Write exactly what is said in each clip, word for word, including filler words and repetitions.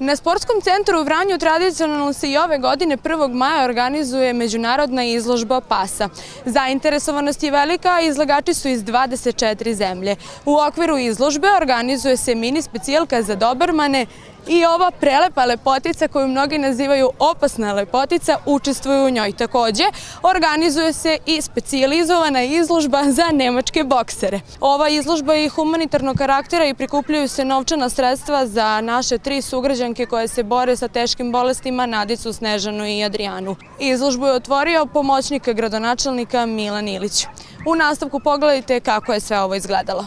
Na Sportskom centru u Vranju tradicionalno se i ove godine prvog maja organizuje međunarodna izložba pasa. Zainteresovanost je velika, a izlagači su iz dvadeset četiri zemlje. U okviru izložbe organizuje se mini specijalka za dobermane i ova prelepa lepotica koju mnogi nazivaju opasna lepotica učestvuju u njoj. Takođe, organizuje se i specijalizovana izložba za nemačke boksere. Ova izložba je humanitarnog karaktera i prikupljaju se novčana sredstva za naše tri sugrađanke koje se bore sa teškim bolestima, Nadicu, Snežanu i Adrijanu. Izložbu je otvorio pomoćnik gradonačelnika Milan Ilić. U nastavku pogledajte kako je sve ovo izgledalo.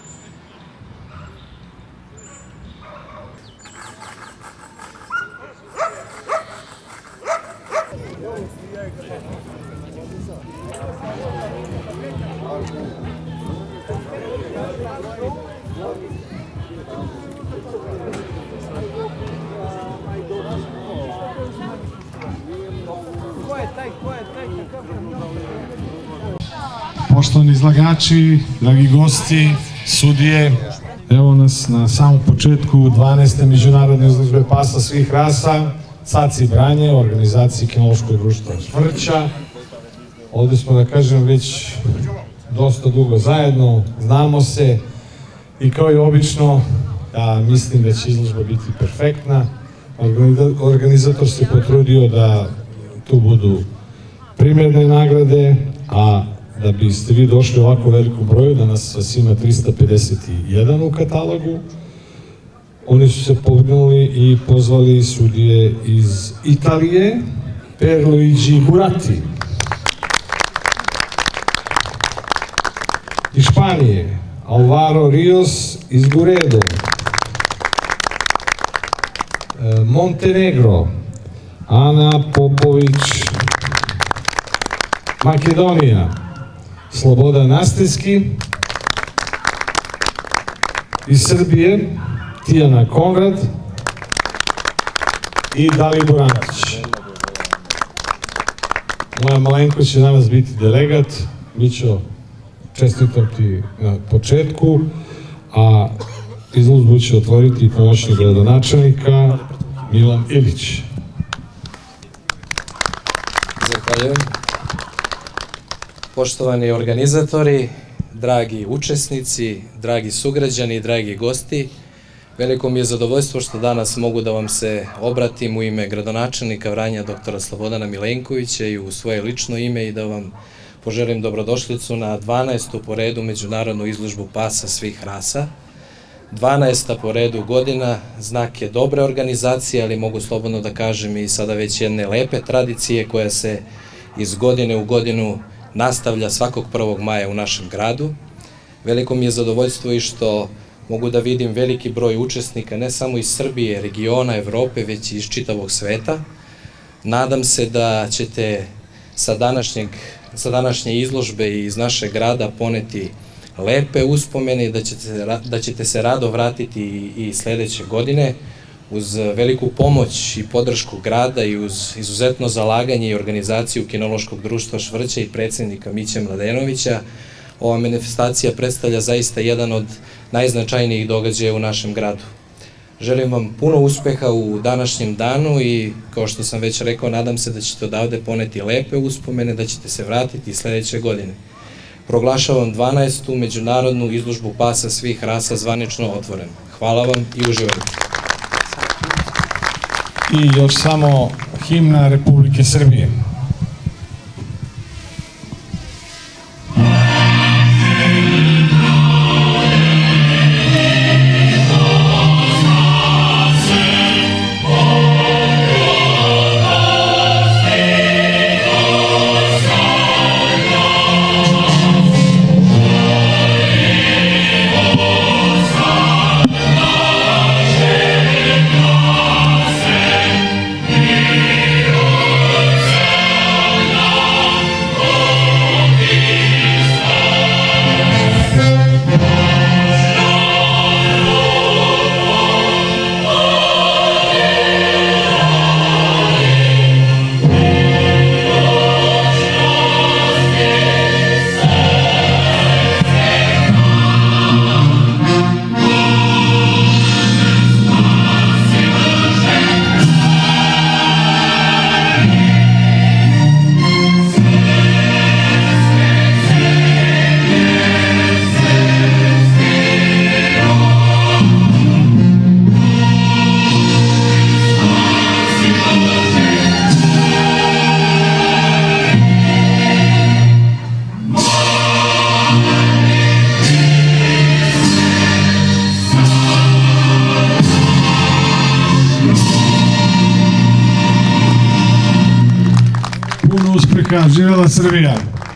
Poštovani izlagači, dragi gosti, sudije, evo nas na samom početku dvanaeste međunarodne izložbe pasa svih rasa, Caci Branje, u organizaciji Kinološkog društva Švrća. Ovde smo, da kažem, već dosta dugo zajedno, znamo se i kao i obično, ja mislim da će izložba biti perfektna. Organizator se potrudio da tu budu primerne nagrade, a da biste vi došli u ovako velikom broju, da nas vas ima trista pedeset jedan u katalogu, oni su se pobrinuli i pozvali sudije iz Italije, Pierluigi Buratti, iz Španije, Alvaro Rios iz Guredo, Montenegro, Ana Popović, Makedonija, Slobodan Nastinski, iz Srbije, Tijana Konrad i Dalibor Antić. Moja malenko će danas biti delegat, mi ću čestitati na početku, a izložbu će otvoriti pomoćnik gradonačelnika Milan Ilić. Zahvaljujem. Poštovani organizatori, dragi učesnici, dragi sugrađani, dragi gosti, veliko mi je zadovoljstvo što danas mogu da vam se obratim u ime gradonačelnika Vranja doktora Slobodana Milenkovića i u svoje lično ime i da vam poželim dobrodošlicu na dvanaestu po redu međunarodnu izložbu pasa svih rasa. dvanaesta po redu godina, znak je dobre organizacije, ali mogu slobodno da kažem i sada već jedne lepe tradicije koja se iz godine u godinu nastavlja svakog prvog maja u našem gradu. Veliko mi je zadovoljstvo i što mogu da vidim veliki broj učesnika, ne samo iz Srbije, regiona, Evrope, već i iz čitavog sveta. Nadam se da ćete sa današnjeg, sa današnje izložbe iz našeg grada poneti lepe uspomene i da ćete, da ćete se rado vratiti i, i sledeće godine uz veliku pomoć i podršku grada i uz izuzetno zalaganje i organizaciju Kinološkog društva Švrća i predsednika Miće Mladenovića. Ova manifestacija predstavlja zaista jedan od najznačajnijih događaja u našem gradu. Želim vam puno uspeha u današnjem danu i, kao što sam već rekao, nadam se da ćete odavde poneti lepe uspomene, da ćete se vratiti sledeće godine. Proglašavam dvanaestu međunarodnu izložbu pasa svih rasa zvanično otvorenu. Hvala vam i uživajte. I još samo himna Republike Srbije. Yeah. uspjeha, živjela Srbija!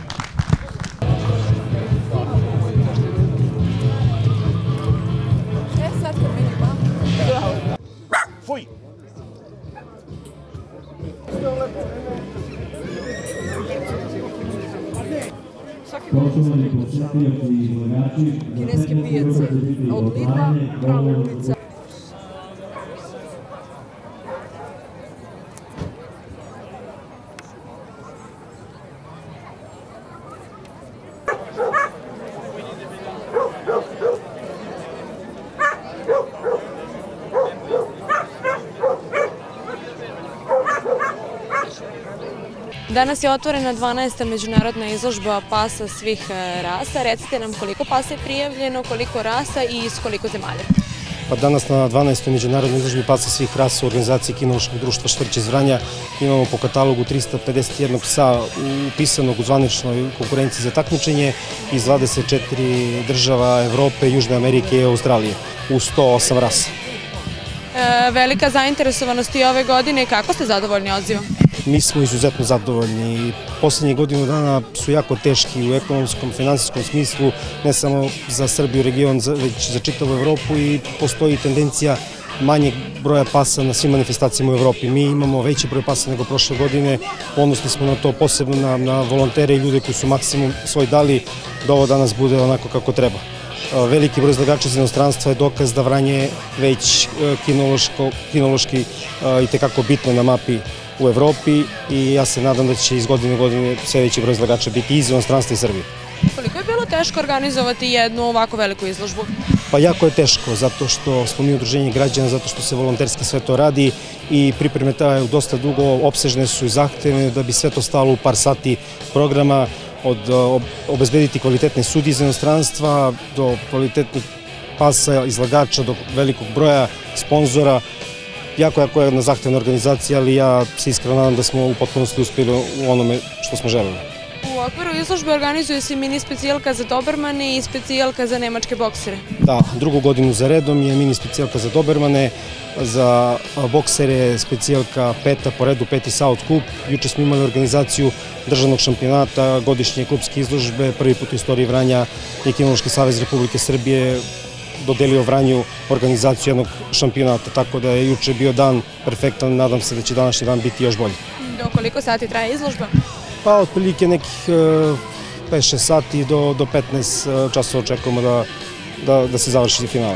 Fuj! Kineske pijace od Lidla, prava ulica. Danas je otvorena dvanaesta međunarodna izložba pasa svih rasa. Recite nam koliko pasa je prijavljeno, koliko rasa i iz koliko zemalja? Pa danas na dvanaestoj međunarodnoj izložbi pasa svih rasa u organizaciji Kinološkog društva Štrč iz Vranja imamo po katalogu trista pedeset jedan psa upisanog u zvaničnoj konkurenciji za takmičenje iz dvadeset četiri država Evrope, Južne Amerike i Australije u sto osam rasa. E, velika zainteresovanost i ove godine. Kako ste zadovoljni odzivom? Mi smo izuzetno zadovoljni. Poslednje godinu dana su jako teški u ekonomskom, finansijskom smislu, ne samo za Srbiju, region, već za čitavu Evropu i postoji tendencija manjeg broja pasa na svim manifestacijama u Evropi. Mi imamo veći broj pasa nego prošle godine, ponosni smo na to, posebno na, na volontere i ljude koji su maksimum svoj dali da ovo danas bude onako kako treba. Veliki broj izlagača iz inostranstva je dokaz da Vranje već kinološki i tekako bitno na mapi u Evropi i ja se nadam da će iz godine u godine sve veći broj izlagača biti iz inostranstva i Srbije. Koliko je bilo teško organizovati jednu ovako veliku izložbu? Pa jako je teško, zato što smo mi udruženje građana, zato što se volonterski sve to radi i pripreme traju dosta dugo, opsežne su i zahtevne da bi sve to stalo u par sati programa, od obezbediti kvalitetne sudije iz inostranstva do kvalitetnih pasa, izlagača, do velikog broja sponzora. Jako, jako je jedna zahtevna organizacija, ali ja se iskreno nadam da smo u potpunosti uspjeli u onome što smo želeli. U okviru izložbe organizuje se mini specijalka za dobermane i specijalka za nemačke boksere. Da, drugu godinu za redom je mini specijalka za dobermane, za boksere specijalka peta po redu, peti South Cup. Juče smo imali organizaciju državnog šampionata, godišnje klubske izložbe, prvi put u istoriji Vranja i Kinološki savez Republike Srbije dodelio Vranju organizaciju jednog šampionata, tako da je juče bio dan perfektan, nadam se da će današnji dan biti još bolji. Do koliko sati traje izložba? Pa otprilike nekih pet šest sati do, do petnaest časova očekujemo da, da, da se završi finale.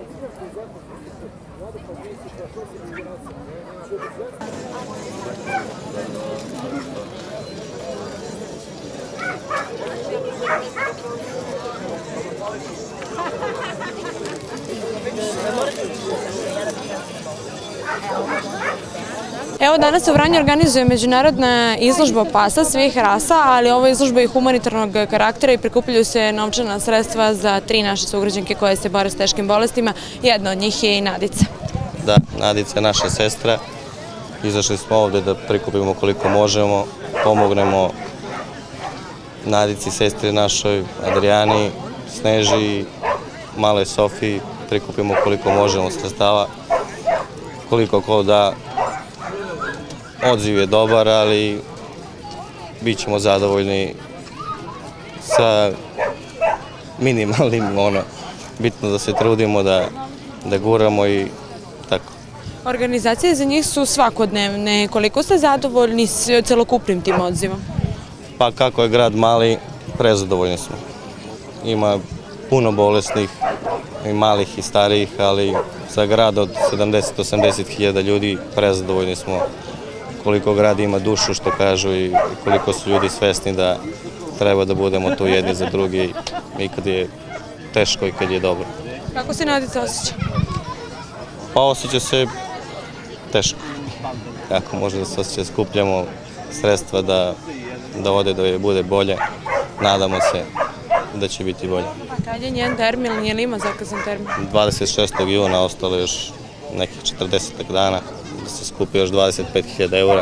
Evo, danas se u Vranju organizuje međunarodna izložba pasa svih rasa, ali ovo je izložba i humanitarnog karaktera i prikupljaju se novčana sredstva za tri naše sugrađanke koje se bore s teškim bolestima. Jedna od njih je i Nadica. Da, Nadica je naša sestra. Izašli smo ovde da prikupimo koliko možemo, pomognemo Nadici, sestri našoj, Adrijani, Sneži, maloj Sofiji, prikupimo koliko možemo sredstava, koliko ko da. Odziv je dobar, ali bit ćemo zadovoljni sa minimalnim, ono, bitno da se trudimo, da, da guramo i tako. Organizacije za njih su svakodnevne. Koliko ste zadovoljni s celokupnim tim odzivom? Pa kako je grad mali, prezadovoljni smo. Ima puno bolesnih, i malih i starijih, ali za grad od sedamdeset do osamdeset hiljada ljudi prezadovoljni smo. Koliko grad ima dušu, što kažu, i koliko su ljudi svesni da treba da budemo tu jedni za drugi i kad je teško i kad je dobro. Kako se Nadica osjeća? Pa osjeća se teško. Kako može da se osjeća, skupljamo sredstva da, da ode da je bude bolje. Nadamo se da će biti bolje. A kad je njen termin, nije li ima zakazan termin? dvadeset šestog juna, ostalo još nekih četrdeset dana, da se skupi još dvadeset pet hiljada eura.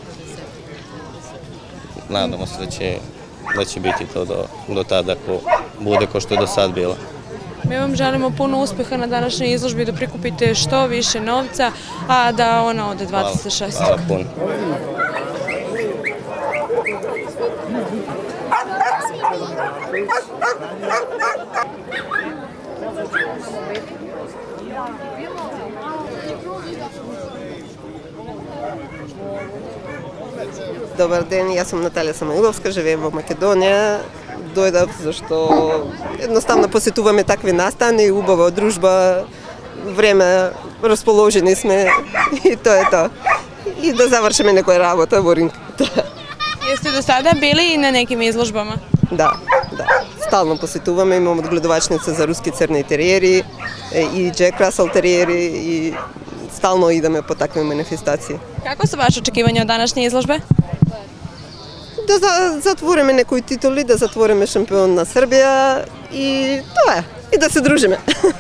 Nadamo se da će, da će biti to do, do tada, ako bude ko što je do sad bilo. Mi vam želimo puno uspeha na današnjoj izložbi, da prikupite što više novca, a da ona ode dvadeset šestog Hvala, hvala puno. Добар ден, јас сум Наталија Самоиловска, живеем во Македонија. Дојдав зашто едноставно посетуваме такви настани, убава дружба, време, расположени сме и тоа е тоа. И да завршиме некоја работа во Ринг. Jeste do sada bili i na nekim izložbama? Да, да. Стално посетуваме, имам одгледувачница за руски црни териери и Джек Расел териери и стално идеме по такви манифестации. Kako su vaše očekivanja od današnje izložbe? Да за, затвориме некои титули, да затвориме шампион на Србија и тоа е. И да се дружиме.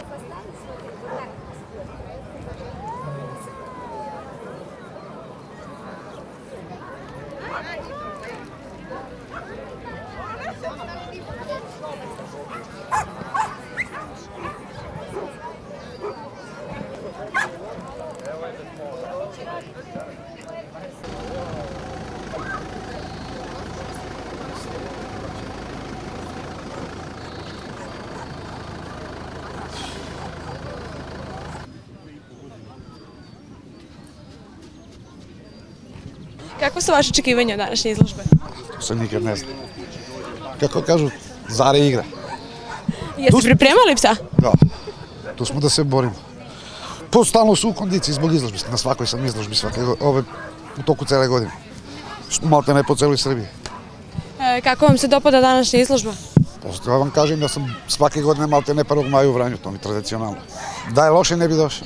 Kako su vaše očekivanja od današnje izložbe? Se nikad ne zna. Kako kažu, zare igra. Jeste pripremali psa? Da, tu smo da se borimo. Po stalno su u kondiciji zbog izložbe, na svakoj sam izložbi, svake, ove, u toku cele godine. Malte ne po celoj Srbiji. E, kako vam se dopada današnja izložba? Ja vam kažem da sam svake godine malte ne prvog maja u Vranju, to mi je tradicionalno. Da je loše ne bi došao.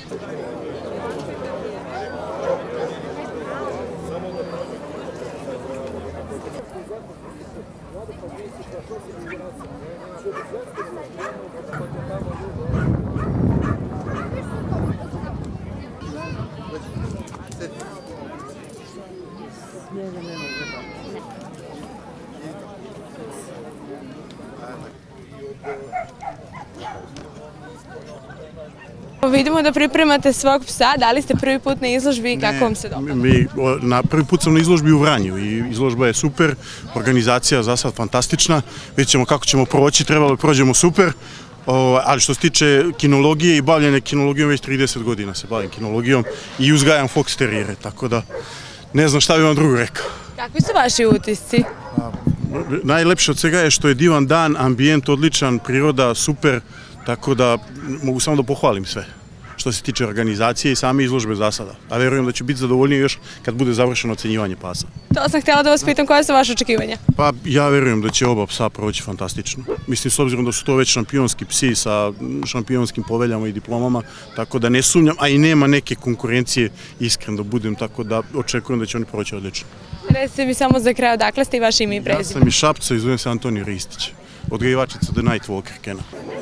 Vidimo da pripremate svog psa, da li ste prvi put na izložbi i kako vam se dopada? Mi, na prvi put sam na izložbi u Vranju i izložba je super, organizacija za sad fantastična, vidjet ćemo kako ćemo proći, trebalo da prođemo super, ali što se tiče kinologije i bavljene kinologijom, već trideset godina se bavim kinologijom i uzgajam fox terijere, tako da ne znam šta bi vam drugo rekao. Kakvi su vaši utisci? Najlepše od svega je što je divan dan, ambijent odličan, priroda super, tako da mogu samo da pohvalim sve što se tiče organizacije i same izložbe za sada. A verujem da ću biti zadovoljniji još kad bude završeno ocenjivanje pasa. To sam htjela da vas pitam, koje su vaše očekivanja? Pa ja verujem da će oba psa proći fantastično. Mislim, s obzirom da su to već šampionski psi sa šampionskim poveljama i diplomama, tako da ne sumnjam, a i nema neke konkurencije, iskren da budem, tako da očekujem da će oni proći odlično. Recite mi samo za kraj, odakle ste i vaše ime i prezime? Ja sam iz Šapca i zovem se Antonij Ristić, odgajivačica The Night Walker Kena.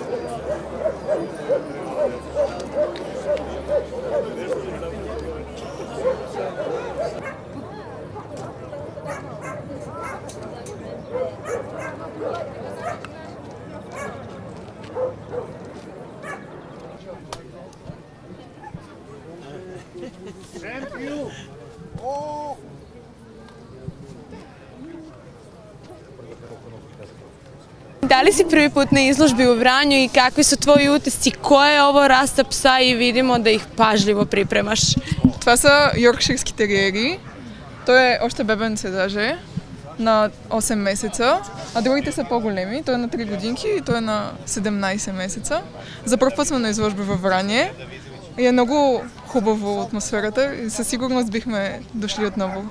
Da li si prvi put na izložbi u Vranju i kakvi su tvoji utisci? Koja je ovo rasa psa i vidimo да их пажливо припремаш? Това са йоркширски териери. Той е още бебенце даже, на осем месеца, а другите са по-големи. Той е на три годинки и той е на седемнайсет месеца. За първ път сме на изложби във Врание и е много хубаво атмосферата и със сигурност бихме дошли отново.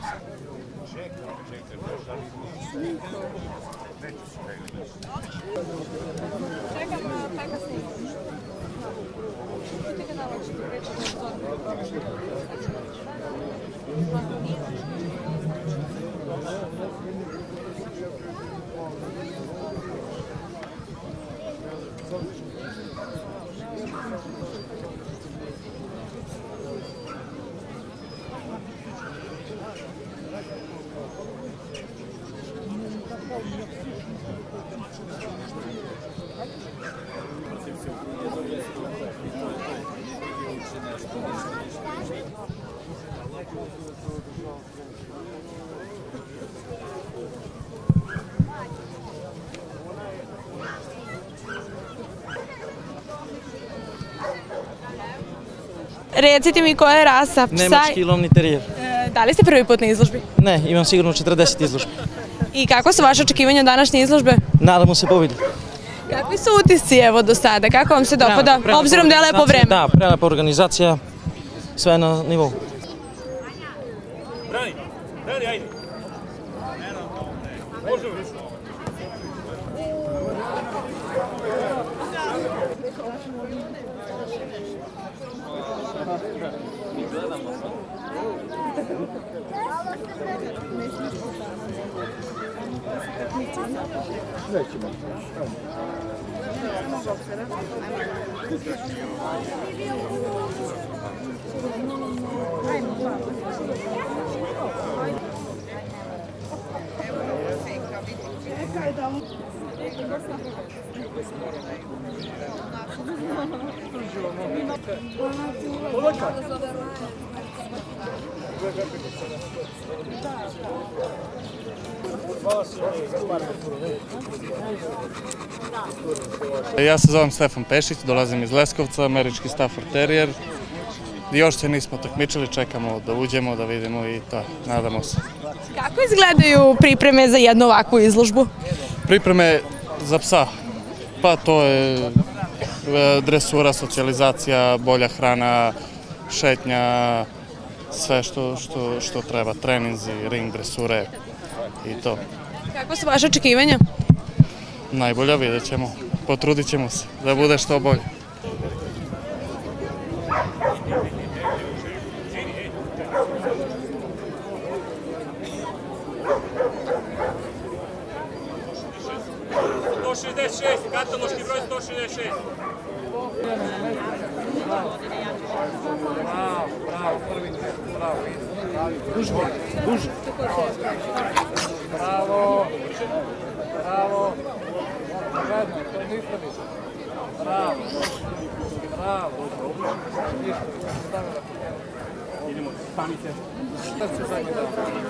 Recite mi koja je rasa psa? Nemački lovni terijer. Da li ste prvi put na izložbi? Ne, imam sigurno četrdeset izložbi. I kako su vaše očekivanja od današnje izložbe? Nadamo se pobjedi. Kakvi su utisci evo do sada? Kako vam se dopada, obzirom da je lepo vreme? Da, prelepa organizacija, sve na nivou. Brani, brani, ajde. Možemo više. Ja se zovem Stefan Pešić, dolazim iz Leskovca, američki Stafford Terrier. Još se nismo takmičili, čekamo da uđemo, da vidimo i to, nadamo se. Kako izgledaju pripreme za jednu ovakvu izložbu? Pripreme za psa, pa to je dresura, socijalizacija, bolja hrana, šetnja, sve što, što, što treba, treninzi, ring, dresure i to. Kako su vaše očekivanja? Najbolja, vidjet ćemo, potrudit ćemo se da bude što bolje. sto šezdeset šest, kataloški broj sto šezdeset šest. Bravo, bravo, prvi, bravo. Duže, duže. Bravo, bravo. Zajedno, to je ništa više. Bravo, bravo. Ništa, stavila. Idemo, stanite. Šta se zajedno dao?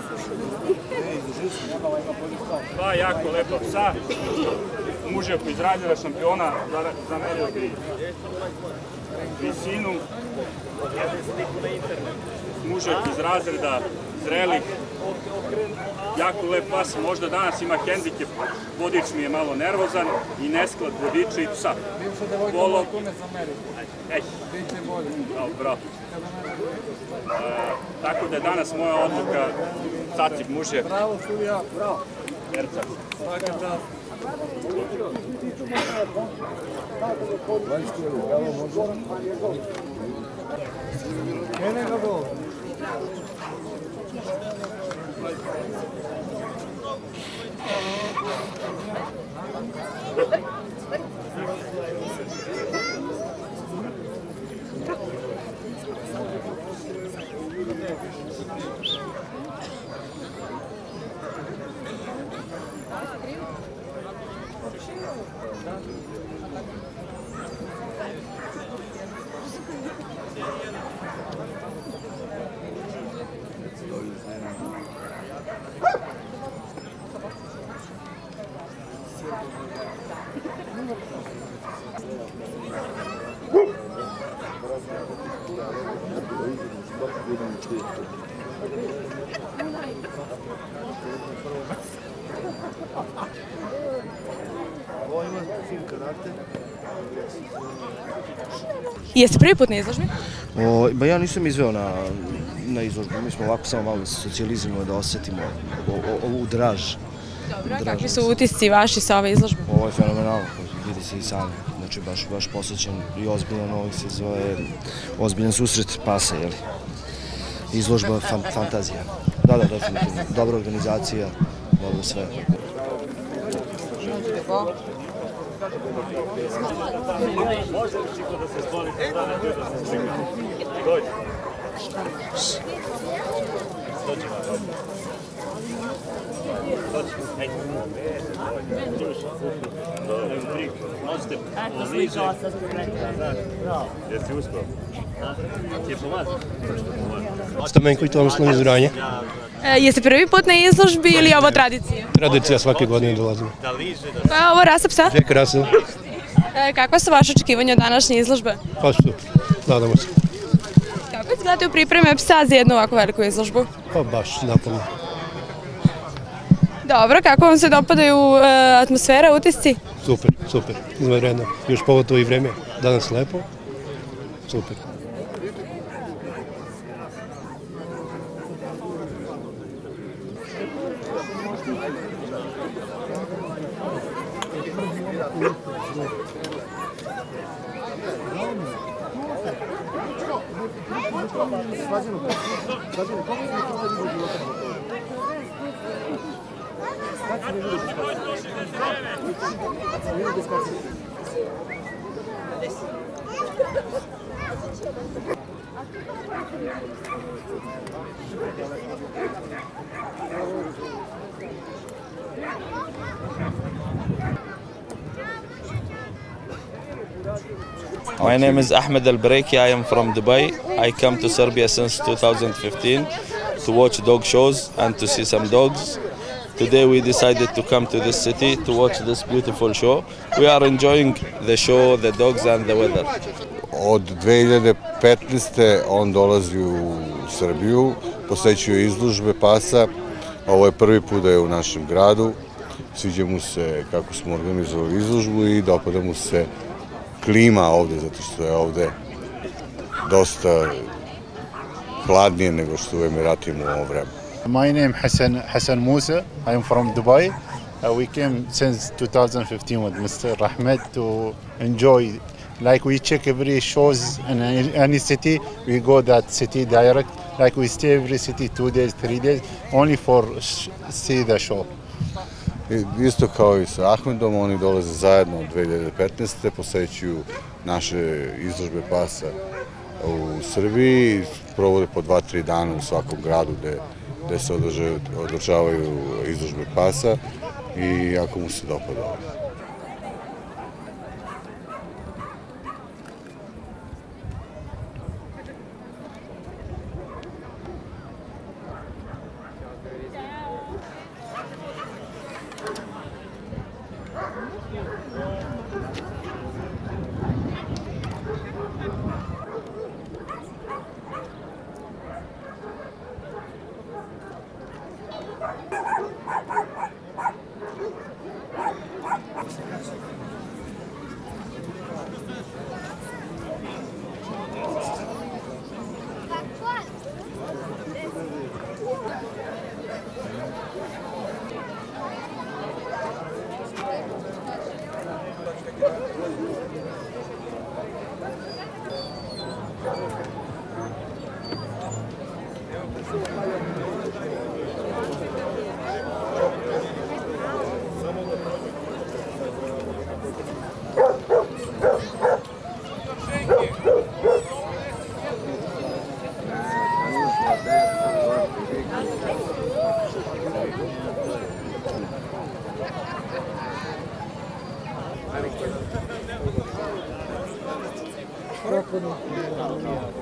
Dva jako lepa psa. Mužak iz razreda šampiona zamerio bi visinu. Mužak iz razreda zrelih. Jako lep pas, možda danas ima hendikep, vodič mi je malo nervozan i nesklad vodiča i psa. Volov... Ej, bravo. Tako da je danas moja odluka Cacik mužak. Bravo, Sulija, bravo. Ercak. Svaka čast. Kene ga bol. Jeste prvi put na izložbi? Ba ja nisam izveo na, na izložbu, mi smo ovako samo malo da se socijalizujemo, da osetimo ovu draž. Dobro, kakvi su utisci vaši sa ove izložbe? Ovo je fenomenalno, vidi se i sami, znači baš, baš posvećen i ozbiljan, ovih se zove ozbiljan susret pasa, jeli? Izložba fan, fantazija. Da, da, definitivno, dobra organizacija, dobro sve. Može li čiko da se stvorite strane tu da se čeka? Dođi. Dođi. Dođi. Hej. Dođi. Možete bliže. Jesi uspio? Ti je pomazati? Stamenko i Tomasno izranje. Jeste prvi put na izložbi ili je ovo tradicija? Tradicija, svake godine dolazimo. Koja je ovo rasa psa? Jack Russell. Kakva su vaše očekivanja od današnje izložbe? Pa super, nadamo se. izgledaju pripreme psa za jednu ovako veliku izložbu? Pa baš, naporno. Dobro, kako vam se dopadaju atmosfera, utisci? Super, super, izvanredno. Još pogotovo i vreme, danas lepo, super. My name is Ahmed Al-Breiki. I am from Dubai. I come to Serbia since two thousand fifteen to watch dog shows and to see some dogs. Today we decided to come to this city to watch this beautiful show. We are enjoying the show, the dogs and the weather. Od dve hiljade petnaeste. on dolazi u Srbiju, posećuje izložbe pasa. Ovo je prvi put da je u našem gradu. Sviđa mu se kako smo organizovali izložbu i dopada mu se klima ovde, zato što je ovde dosta hladnije nego što u Emiratima u ovom vremenu. My name is Hassan, Hassan Musa. I am from Dubai. Uh, we came since two thousand fifteen with Mister Ahmed to enjoy, like we check every shows in any city, we go that city direct, like we stay every city two days, three days, only for see the show. Isto kao i sa Ahmedom, oni dolaze zajedno od dve hiljade petnaeste. posećuju naše izložbe pasa u Srbiji, provode po dva, tri dana u svakom gradu gde se održavaju izložbe pasa i jako mu se dopada. Kako